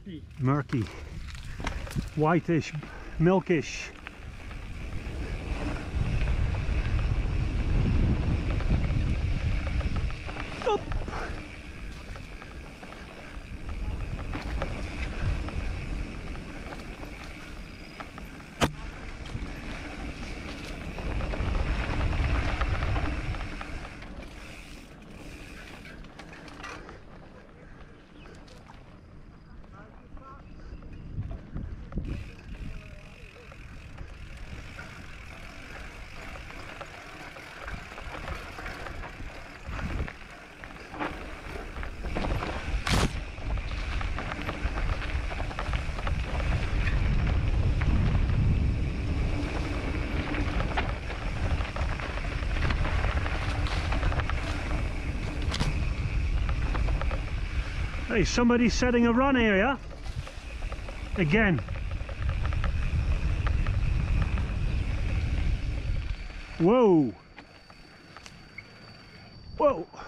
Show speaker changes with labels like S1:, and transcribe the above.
S1: murky.
S2: Murky. Whitish, milkish. Up. Hey, somebody's setting a run here, yeah? Again. Whoa. Whoa.